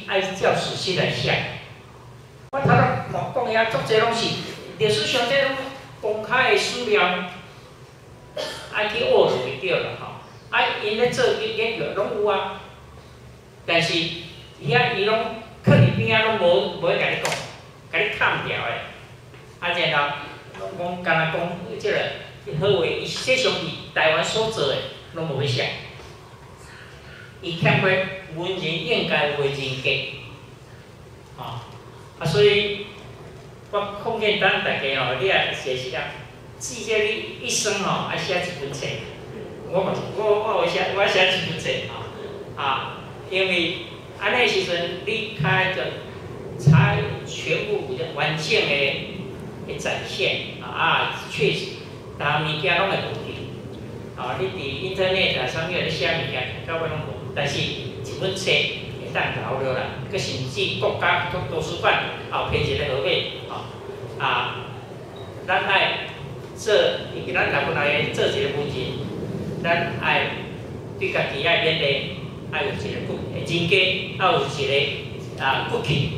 爱照史实来写。我头仔莫讲遐足侪拢是历史上这拢公开的史料，爱去学就对了吼。啊，因咧做研究拢有啊，但是遐伊拢放伫边仔拢无甲你讲，甲你砍掉的。啊，然后讲敢若讲即个好话，伊实际上伫台湾所做的拢无去写，伊欠缺文人应该有的人格，吼。啊，所以我奉劝咱大家吼，你啊写时啊，记者你一生吼爱写一本册。我写一本册吼，啊，因为安尼时阵你开个才全部完整的展现啊，确实，但物件拢会无去，啊，你伫 internet 啊上面咧写物件，到尾拢无，但是一本册会当留落来，佮甚至国家图书馆后批一个号码，吼，啊，咱爱做，咱大部来做一个文人。咱爱对家己爱勉励，爱有一个人格，爱有一个骨气。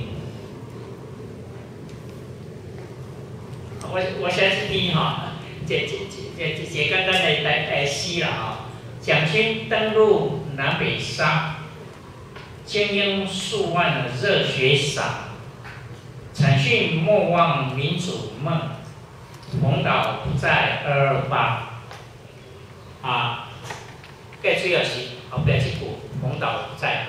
我写一篇吼，一简单的诗啦吼。蒋勋登陆南北沙，精英数万热血洒，阐讯莫忘民主梦，红岛不再228。啊，介主要是后壁一句，红岛在228。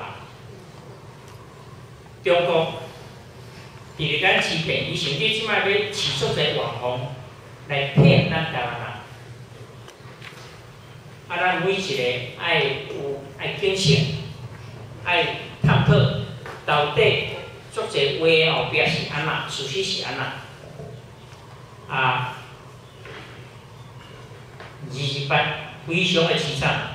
中国伫咱欺骗，伊甚至即摆要饲足侪网红来骗咱台湾人。啊，咱每一个爱警醒，爱探讨到底足侪话后壁是安那，事实是安那。啊。28非常的凄惨，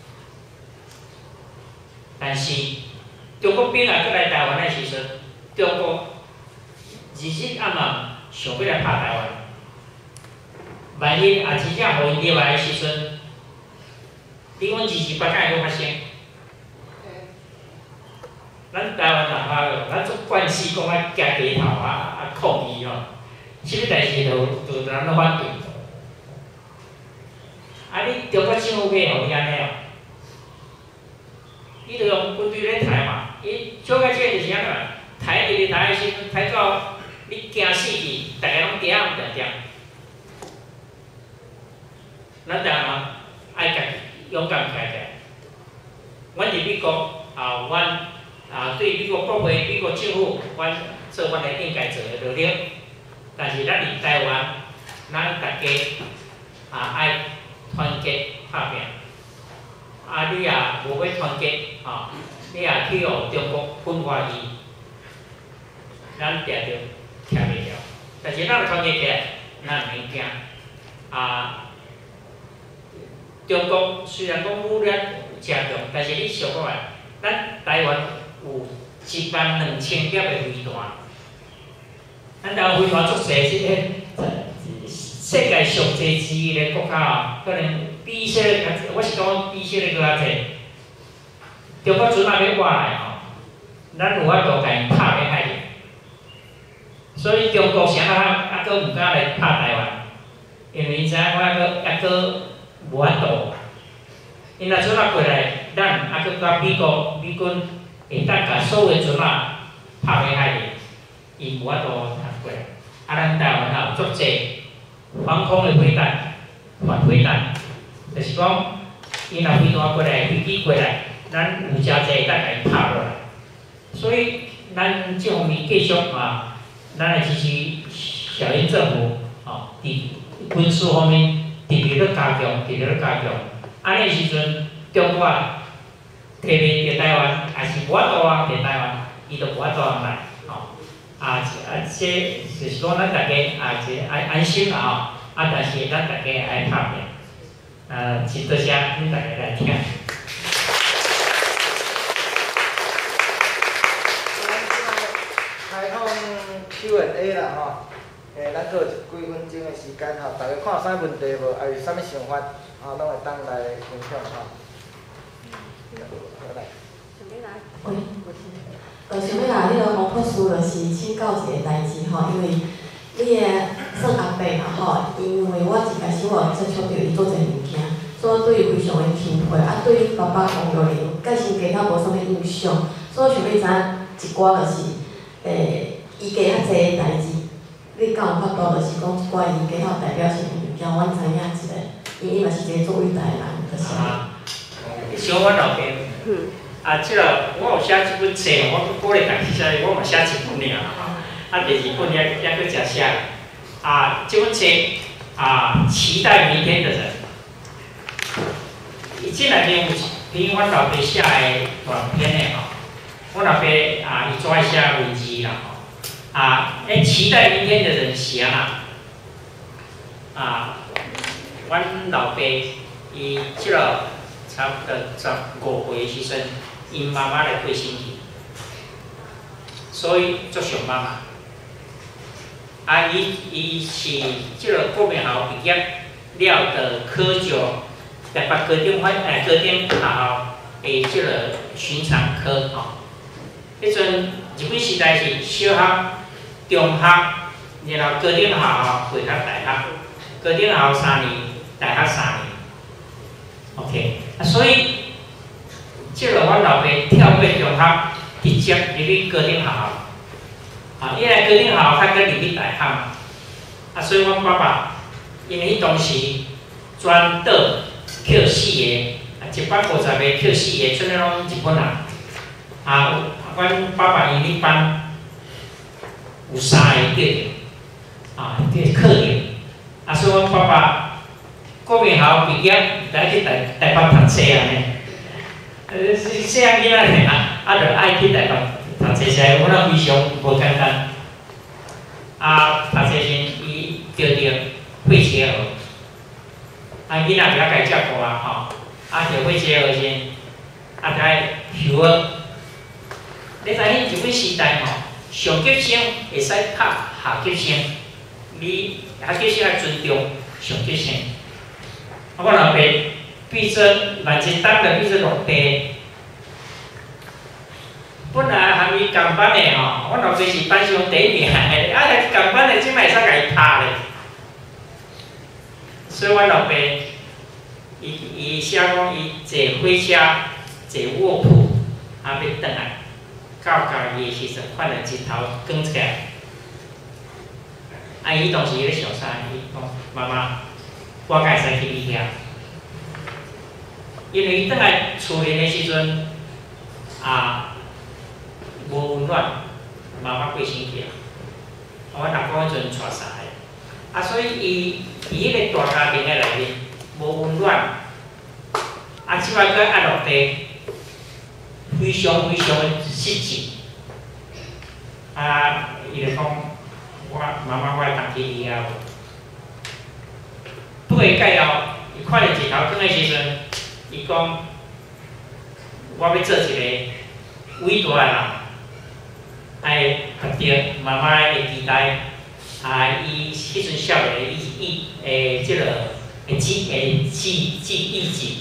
但是中国兵啊，过来台湾的时阵，中国日暗暗想要来拍台湾。万一啊真正互因入来的时阵，你讲28敢会发生？咱台湾人啊，咱做惯势讲啊夹低头抗议吼，什么代志就人都反对。啊！你中国政府要互你安尼哦，伊就用军队咧抬嘛。伊小可这就是安怎，抬入去抬的时阵，抬到你惊死去，大家拢伫遐定定。咱台湾爱家己勇敢起来。阮伫美国啊，阮对美国国会、美国政府，阮做阮的应该做的努力。但是咱伫台湾，咱大家爱。团结拍拼，啊！你也无要团结，吼，你也去互中国分化伊，咱定着徛袂了。但是咱要团结起来，咱袂惊。啊，中国虽然讲武力真强，但是你想过来，咱台湾有12000粒的飞弹，咱台湾飞弹足侪是世界上最之一个国家哦，可能比说，我是讲比说个较济。中国船也要挖来吼，咱有法度甲因拍去海里。所以中国啥啊，阁毋敢来拍台湾，因为因知影我还阁无法度。因若船过来，咱还阁甲美军会当甲所有船拍去海里，因无法度过来。啊，咱台湾有足济。防空的飞弹、反飞弹，就是讲，伊若飞弹过来、飞机过来，咱有诚济咱来拍落来。所以，咱这方面继续咱来支持小英政府伫军事方面特别咧加强，安尼时阵，中国摕袂着台湾，也是无法度摕台湾，伊就无法度来。这就是讲咱大家一个安心啦但是咱大家爱拍拼，真多谢恁大家来听。 开放 Q&A 啦吼，咱还有几分钟的时间大家看有啥问题无？还有啥物想法拢会当来分享来。 准备来。 想要来迄个王博士，就是请教一个代志吼，因为你个算阿伯嘛吼，因为我一开始我有接触到伊做这物件，所以我对伊非常的钦佩，啊，对伊爸爸王玉玲，介生家较无啥物印象，所以我想要知影一寡就是伊家较济代志，你敢有法度就是讲一寡伊家较代表性的物件，阮知影一个，因为伊嘛是一个做伟大的人，就是。 像阮老爸，即个我有写一本册，我鼓励家己写，我嘛写一本尔吼，第二本也搁诚写。这本册期待明天的人，伊这内面有一篇阮老爸写的短篇的吼，阮老爸伊做爱写文字啦吼，期待明天的人是阮老爸伊即个。差不多15岁的时阵，因妈妈来过身去，所以足想妈妈。伊是即个国民学校毕业了的科九，台北高等学校的即个寻常科吼。迄阵日本时代是小学、中学，然后高等学校配合大学，高等学校3年，大学3年。OK， 所以即个阮老爸跳过中学，直接入去高等学校。因为高等学校较搁入去大学嘛。所以阮爸爸因为迄当时专岛扣4个，150个扣4个，全部拢日本人。阮爸爸因迄班有3个得着，课程。所以阮爸爸。国民学校毕业，来去台北读册安尼。细汉囡仔呢，就爱去台北读册，是我非常无简单。读册时伊着肺结核，囡仔不要家照顾吼，着肺结核先，该休学。你知影日本时代吼，上级生会使拍下级生，你下级生要尊重上级生。我老爸闭针，1担的闭针6地。本来含伊共班的吼，我老爸是班上第1名的，共班的即摆会使甲伊拍咧。所以我老爸，伊写讲伊坐火车，坐卧铺，要转来，到家己的时阵，看到日头光出来。伊当时咧想啥？伊讲妈妈。我会使去你遐，因为伊转来厝里的时阵，无温暖，妈妈过身去我阿公迄阵带啥个，所以伊迄个大家庭的内面无温暖，即摆搁压落地，非常非常失志，伊就讲我妈妈我会当去你遐。对介后，伊看到日头光的时阵，伊讲：我要做一个伟大的人，爱达到妈妈的期待。伊迄阵少年即个意志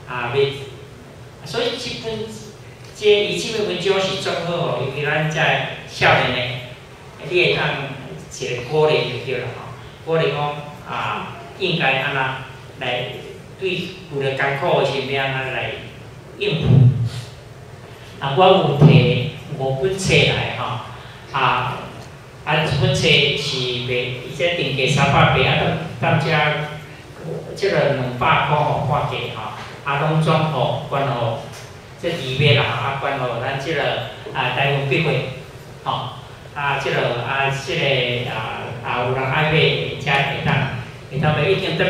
所以伊这篇文章是做好吼，因为咱遮少年的，你会当一个鼓励就对了吼，鼓励讲应该安那来对遇到艰苦的时要安那来应付。我有摕5本册来吼，这本册是卖，伊这定价380，到遮即个200块吼半价吼，拢转互关互这2月啦，关互咱即个台湾笔会吼，即个即个有人爱买，遮会当。会当已经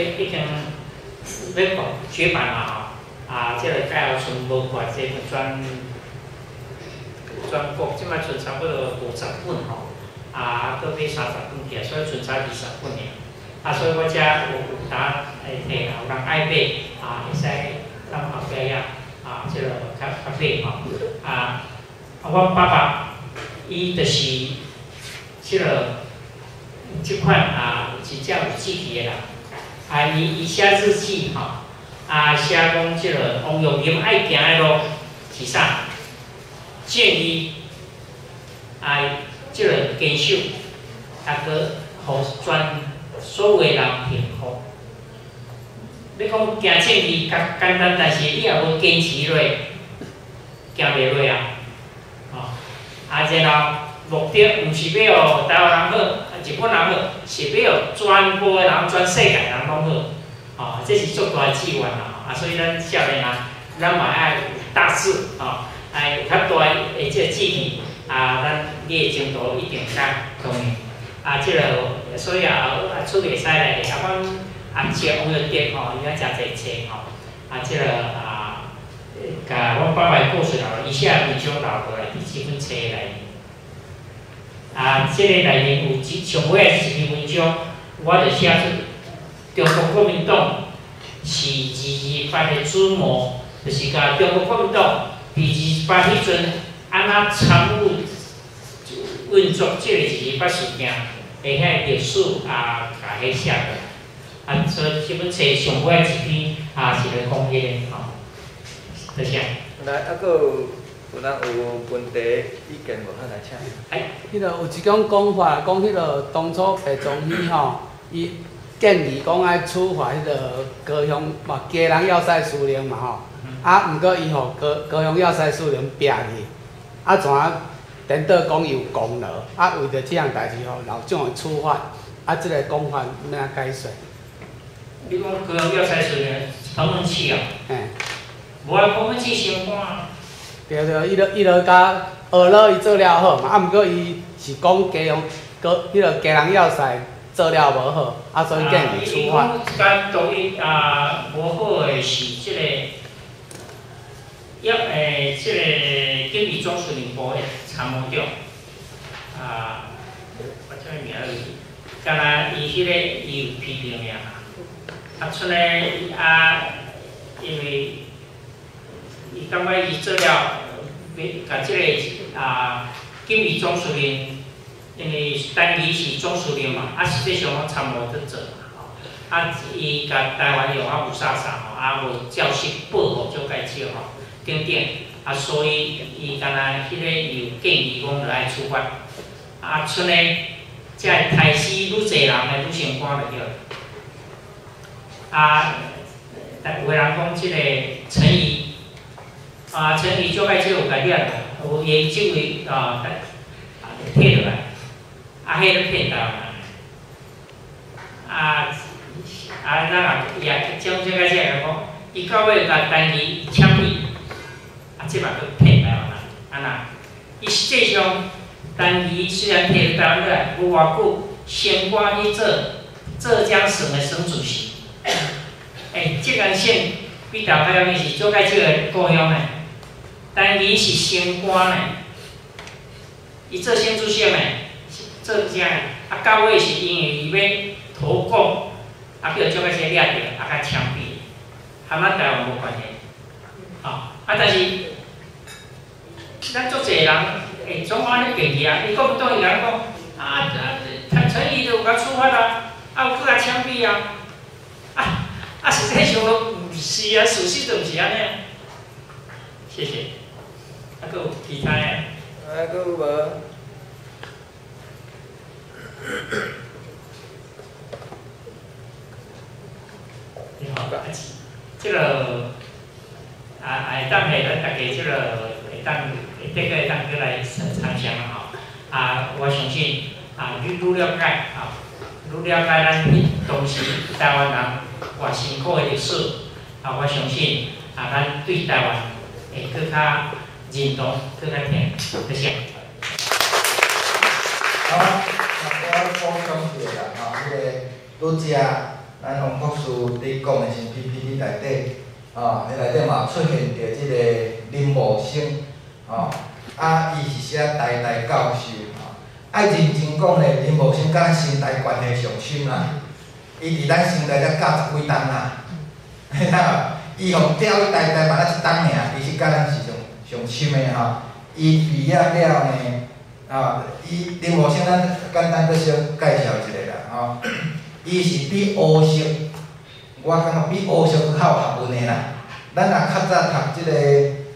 要绝版嘛吼，即个介后剩无偌济份全国即摆剩差不多50本吼，搁买30本起来，所以剩差20本尔。所以我遮有当会摕，有人爱买，会使当后壁仔即个较买吼。我爸爸伊就是即个。即款是遮有志气的人，伊写日记吼，写讲即个王玉林爱行的路是啥？建议即个坚守，个互所有诶人幸福。你讲行政义较简单，但是你也要坚持落，行袂落啊。然后目的毋是要互台湾人好，日本人好，是要互全部诶人、全世界人拢好。这是足大诶志愿啦。所以咱少年人，咱嘛爱有大志，爱有较大诶即个志气。咱你诶前途一定较容易。即个所以出袂使来，阮接王月德伊遐诚侪册即个甲阮爸爸故事留，伊写文章留落来，伫即本册内面。即个内面有上尾诶一篇文章，我就写出中国国民党是228诶主谋，就是甲中国国民党伫228迄阵安怎参与运作即个228事件诶遐历史甲迄写落。所以即本册上尾一篇是咧讲迄个多谢。 来，阁有人有问题意见无？好来请。 迄个有一种讲法，讲迄个当初白崇禧伊建议讲爱处罚迄个高雄家人要塞司令嘛毋过伊互高雄要塞司令摒去，怎啊颠倒讲伊有功劳，为着即项代志老蒋会处罚，即个讲法要安解说？ 你讲高雄要塞司令彭文启无彭文启升官啊。 对，伊落甲学了伊做了好嘛，毋过伊是讲迄个家人要塞做了无好，所以建议处罚。 甲导演无好诶是即个即个警备总司令部诶参谋长我啥物名敢若伊迄个伊有批评尔，剩诶因为伊感觉伊做了。甲即个警备总司令，因为单期是总司令嘛，实际上我参谋在做嘛，伊甲台湾用有啥无教室保护足介少等等，所以伊敢若迄个有建议讲来处罚，剩诶即个害死愈侪人诶愈升官就对。有个人讲即个陈仪。陈仪足介少有改变啦，有研究伊摕落来，迄个骗台湾人，咱也将这个讲，伊到尾甲单期枪毙，即嘛佫骗台湾人，伊实际上单期虽然摕台湾来，无偌久升官去做浙江省的省主席，浙江省比台湾是足介少的故乡诶。但伊是升官嘞，伊做省主席嘞，做啥嘞？到尾是因为伊要投共，叫足个些掠着，甲枪毙，和咱台湾无关系。但是咱足侪人总安尼建议伊国民党伊人讲陈仪就有甲处罚有搁甲枪毙实际上都毋是事实就毋是安尼。谢谢。佫有其他诶？ 佫有无？ 你好，即个会当下咱大家即个会当过来参详我相信愈了解咱当时台湾人偌辛苦诶历史我相信咱对台湾会更较认同，更较听，谢谢。 好，我补充一下啦，迄个拄则咱王博士伫讲诶是 PPT 内底，迄内底嘛出现着即个林茂生，伊是写台大教授，爱认真讲咧，林茂生甲咱生态关系上深啦，伊伫咱生态才教10几档啦，伊互调去台大嘛咱1档尔，伊是甲咱是上深诶伊毕业了呢，林茂生咱简单佫小介绍一下啦，伊是比乌色，我感觉比乌色佫较有学问诶啦。咱若较早读即个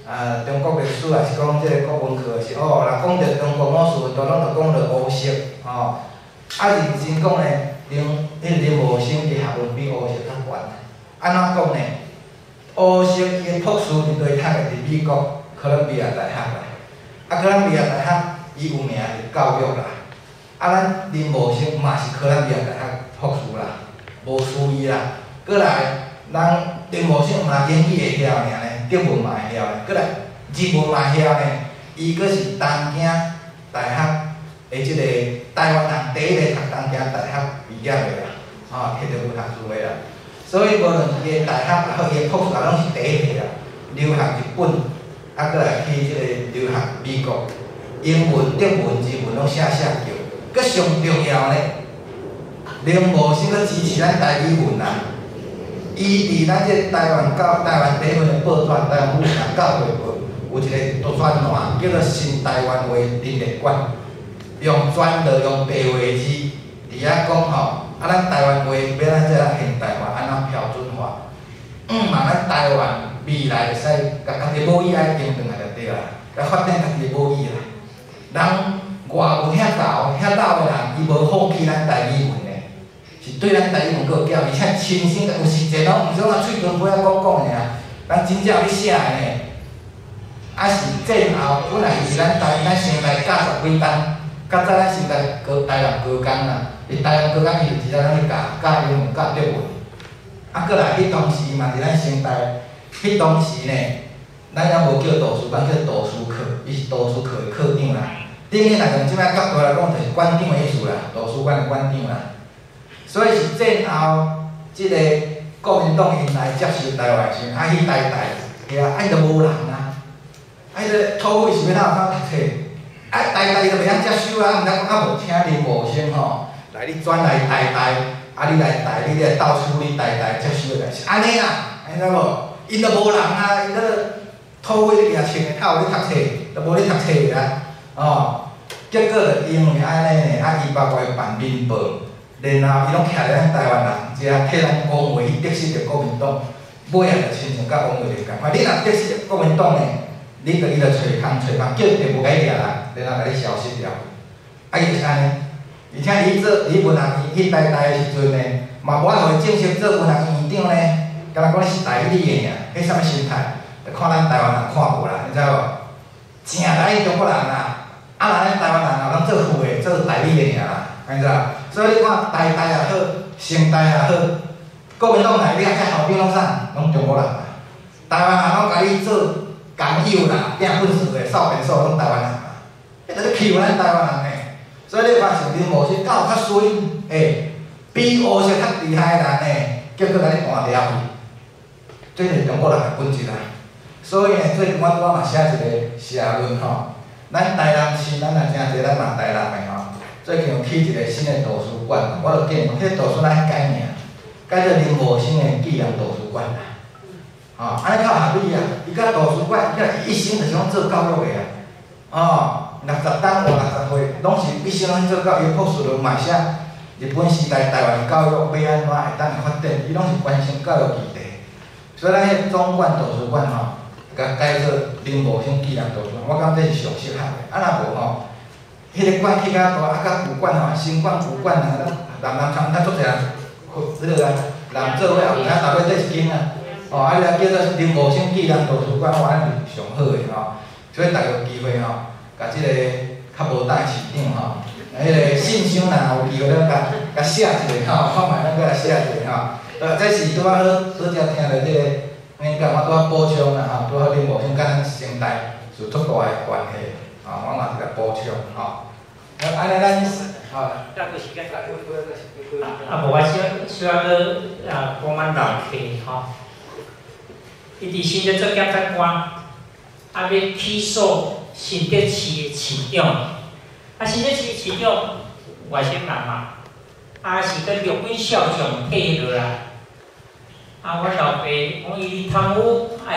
中国历史也是讲即个国文课是哦，若讲着中国武术运动，拢着讲着乌色吼。啊，认真讲呢，林无生伊学问比乌色较悬。安怎讲呢？乌色伊的博士伫对读的伫美国哥伦比亚大学啦。啊，哥伦比亚大学伊有名是教育啦。啊，咱林无生嘛是哥伦比亚大学博士啦，无输伊啦。过来，咱林无生嘛英语会晓尔呢，德文嘛会晓呢。过来，日文嘛会晓呢。伊阁是东京大学的即个台湾人第一个读东京大学毕业的啦，吼，摕着文学士的啦。所以无论伊的大学也好，伊的博士也拢是第一个啦。留学日本，啊，过来去即个留学美国，英文、德文、日文拢写叫。阁上重要呢，林无生阁支持咱台语文啊。伊伫咱即台湾第一份的报纸《台湾妇人教会报》有一个专栏，叫做《新台湾话陈列馆》，用专的用白话字伫遐讲吼，啊，咱台湾话要咱即个现代化，安怎标准化？嘛，咱台湾未来会使甲家己母语爱用转来就对啦，甲发展家己的母语啦。人外文遐老的人，伊无放弃咱台语文的，是对咱台语文够骄傲，而且亲身有实践哦，毋是讲喙脣尾仔讲尔，咱真正有咧写的呢。啊是战后，本来是咱先来教10几工，较早咱先来台南高工啦，伫台南高工伊就直接咱去教英文、教德文。啊，过来迄当时嘛，伫咱先台，迄当时呢，咱也无叫图书馆，叫图书课，伊是图书课的课长啦。等于来用即摆角度来讲，就是馆长的意思啦，图书馆的馆长啦。所以是战后，即个国民党因来接收台湾时，啊去台遐，啊伊就无人啊，啊伊个土匪是要哪有读册？啊台就袂晓接收啊，毋知讲啊无请林无生吼，来你转来台，啊你来台，你来到处你台接收的，是安尼啦，安知无？因就无人啊，因个土匪咧掠穿的，较有咧读册，都无咧读册的啊，哦。结果就因为安尼呢，啊，伊包括办民报，然后伊拢徛咧咱台湾人遮替咱讲话，伊得失着国民党，尾仔就亲像甲王伟就共款。你若得失着国民党呢，伊就找空，叫就无甲伊掠啦，然后甲你消失掉。啊，伊就是安尼，而且伊文学院去台的时阵呢，嘛无爱互伊正式做文学院院长呢，敢若讲你是台语的尔，迄啥物心态？就看咱台湾人看无啦，你知无？正台中国人啊！啊，咱台湾人啊，拢做副的，做代理的尔啦，安知？所以你看台也好，成大也好，国民党内底啊，遮校长拢啥？拢中国人啊。台湾人拢甲你做工友啦，拼本事的，扫便所拢台湾人啊。迄个欺负咱台湾人呢。所以你看像林无生教较水，比乌色较厉害的人呢，结果甲你换掉去，这是中国人的本质啊。所以呢，最近我嘛写一个社论吼。咱台南市，咱也真侪咱嘛台南的吼，最近有起一个新的图书馆，我就建议，迄图书咱改名，改做林无生的纪念图书馆啦。吼，安尼较合理啊！伊甲图书馆，伊一生就是讲做教育的啊。60当活60岁，拢是一生拢做教育，博士论嘛写日本时代台湾教育要安怎会当发展，伊拢是关心教育议题。所以咱迄总馆图书馆吼。甲改做林无生纪念图书馆，我感觉这是上适合的。啊，若无吼，迄个馆起较大，啊，甲旧馆吼，新馆旧馆啊，南昌咱足侪人，迄个人做伙后面头尾缀一间啊，哦，啊，你来叫做林无生纪念图书馆，我安尼是上好的吼。所以大家有机会吼，甲即个较无当市长吼，迄个信箱若有机会咱甲写一个吼，看卖咱搁来写一个吼。这是拄仔好拄则听着即个。恁甲我拄仔补充啦吼，拄仔恁无想甲咱成大是足大的关系，我嘛是甲补充吼。安尼咱吼， 再过时间无我需要去讲咱老客吼，伊伫新竹做检察官，要起诉新竹市的市长，新竹市市长外省人嘛，是跟陆军少将配合啦。阮老爸讲伊贪污，爱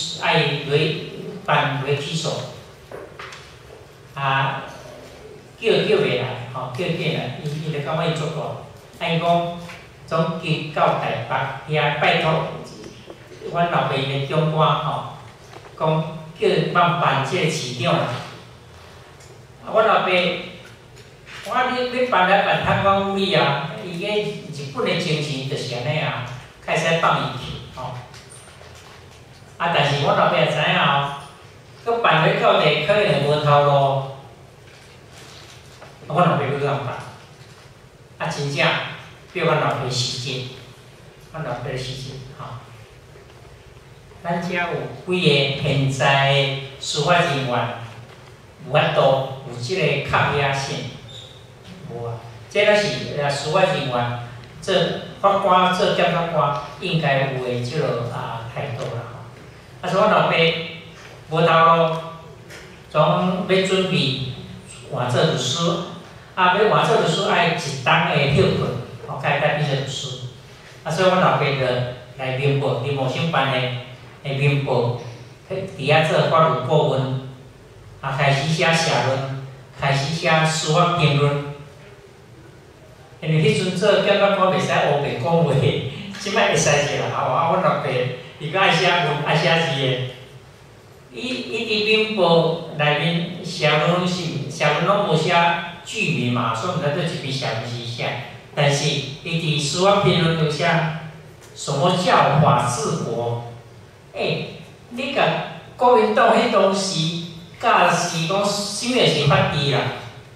办起诉，叫袂来，叫来，伊就感觉伊足大，伊讲总经到台北遐拜托，阮老爸的长官讲叫慢办这个市长啦。我老爸，你办来办贪官污吏啊，伊个日本的精神就是安尼啊，开始放伊去吼。但是我老爸也知影哦，佮办落到底可能会无头路。我老爸要怎办？真正被我老爸实践，我老爸实践吼。咱遮有几个现在的司法人员，有法度有即个抗压性，无啊？这个是司法人员做法官、做检察官应该有的即个态度啦。所以我老爸无头路，从要准备换做律师，要换做律师爱一档的休困，才会变成律师。所以我老爸就来民报，林茂生办的。民报，伫遐做法律顾问，开始写社论，开始写司法评论。因为迄阵做检察官袂使黑白讲话，即摆会使者啦。我老爸伊个爱写文，爱写字的。伊伫民报内面社论拢无写剧名嘛，所以毋知对一篇社论是写。但是伊伫司法评论有写什么叫法治国？你甲国民党迄东西，甲是讲什么是法治啦？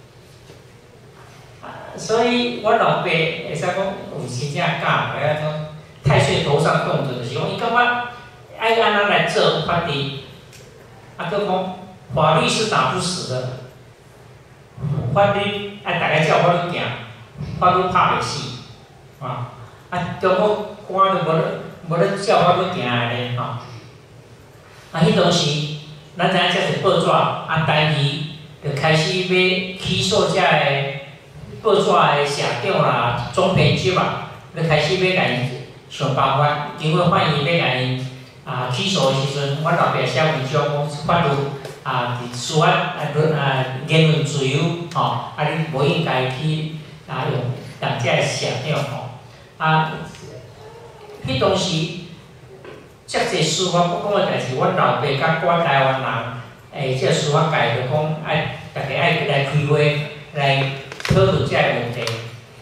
所以我老爸会使讲有真正教袂啊种太岁头上动的，就是讲伊感觉爱安怎来做法治，佮讲法律是打不死的，法律大家照法律行，法律拍袂死，中国官就无咧照法律行安尼吼。迄当时，咱知影这是报纸，台语就开始要起诉这个报纸的社长啦、总编辑啊，就开始要甲因想办法，经过法院要甲因起诉的时阵，我老爸写文章讲法律伫司法言论自由吼，你无应该去用这个社长吼，迄当时。遮济司法不讲的代志，阮老爸甲我台湾人，即个司法界就讲大家爱来开会来讨论遮个问题。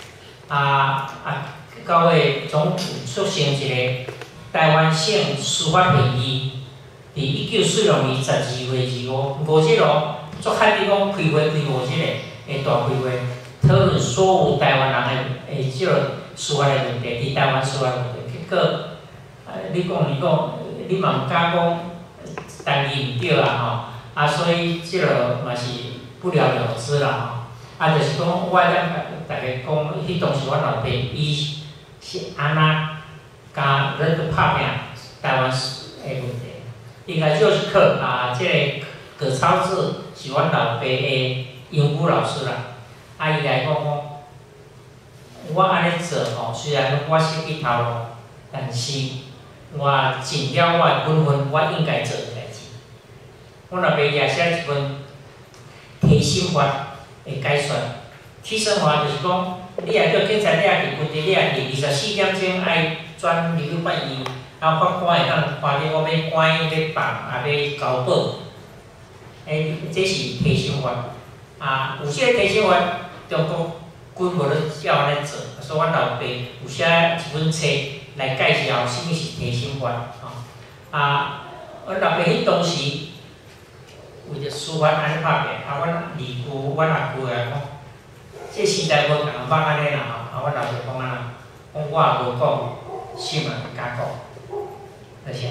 到尾总促成一个台湾省司法会议，伫1946年12月25日足罕你讲开会开50个大开会，讨论所有台湾人的即个司法的问题，伫台湾司法的问题，结果。你嘛毋敢讲，单字毋对啦吼，所以即个嘛是不了了之啦吼，就是讲我大家讲，迄当时我老爸伊是安怎甲人去拍拼台湾的问题，应该就是课即个葛超志是阮老爸的英语老师啦，伊来讲我安尼做吼，虽然我是一头路，但是。我尽了我的本分，我应该做的代志。我老爸也写一本提审法的解说。提审法就是讲，你也叫警察，你也去问题，你也去24点钟爱转立法办院，然后法官会当判定我要关、要放、也要交保。这是提审法。有些提审法中国军无咧照安尼做，所以阮老爸有写一本册。来介绍什么是提审法阮老爸迄当时为着司法安尼拍拼，阮二舅、阮阿舅来讲，这时代无共捌安尼啦阮老爸讲安怎，讲我也无讲，心也毋敢讲，多谢。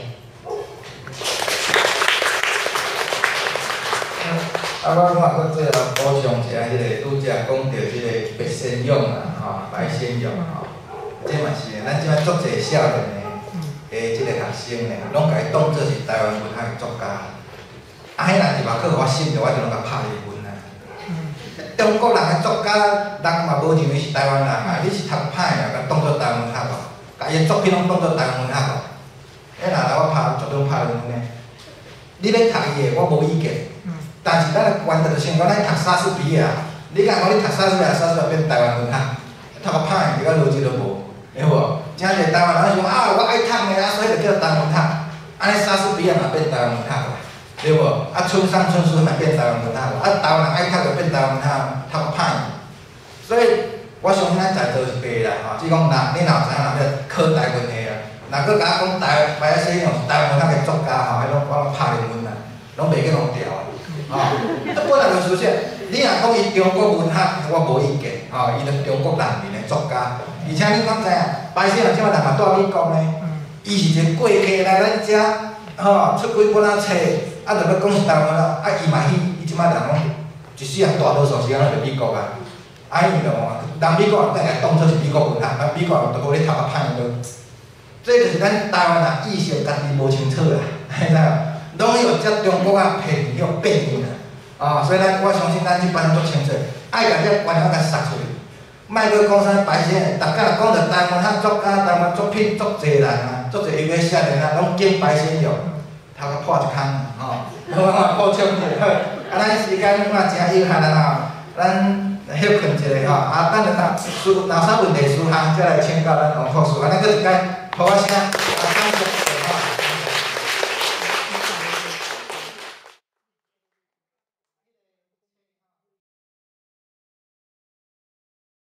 我看最后补充一下，拄则讲到即个白先勇啦，白先勇这嘛是咱即摆足侪少年的即个学生咧，拢甲伊当作是台湾文学的作家。迄若入学课，我审着，我就拢甲拍离婚啦。中国人的作家，人嘛无认为是台湾人你是读歹啊，甲当作台湾文学无，甲伊的作品拢当作台湾文学无。若来我拍，绝对拍离婚的。你要读伊的，我无意见。但是咱的原则就是讲，咱读莎士比亚，你甲讲你读莎士比亚，莎士比亚变台湾文学，读个歹，一个逻辑都无。对无？真侪台湾人想我爱读的所以就叫台湾文学。安尼莎士比亚嘛变台湾文学啦。 对无？啊，村上春树嘛变台湾文学无？啊，台湾人爱读就变台湾文学，读个歹。所以我相信咱在座是白啦，吼，只讲你若有知影，若要考台文的啊，若佫甲我讲白先生是台湾文学的作家吼，迄拢我拍论文啦，拢袂去弄掉啊，吼。这本来就事实，你若讲伊中国文学，我无意见，吼，伊是中国人民的作家，而且你敢知影，白先生即摆人嘛住美国呢，伊是一个过客来咱遮，吼，出几本仔册，啊，着要讲是台湾文学，啊，伊嘛伊即摆人拢一世人大多数时间拢伫美国啊。啊，伊就讲，人美国人等下当作是美国文学，啊，美国人都无咧读啊歹个，这就是咱台湾人意识家己无清楚啦，知影？拢有遮中国啊骗去变去啦，啊，所以我相信咱即班足清楚，爱甲遮观念甲杀出去，莫去讲啥白先，逐家讲着台湾遐作家、台湾作品足济人啊，足济有个少年啊，拢敬白先勇，头壳破一空啊，吼，我补充者好，啊，咱时间嘛真有限啦，咱。休困一下吼，啊，等下若有啥问题事项，再来请教咱王博士，安尼佫一摆，好啊声。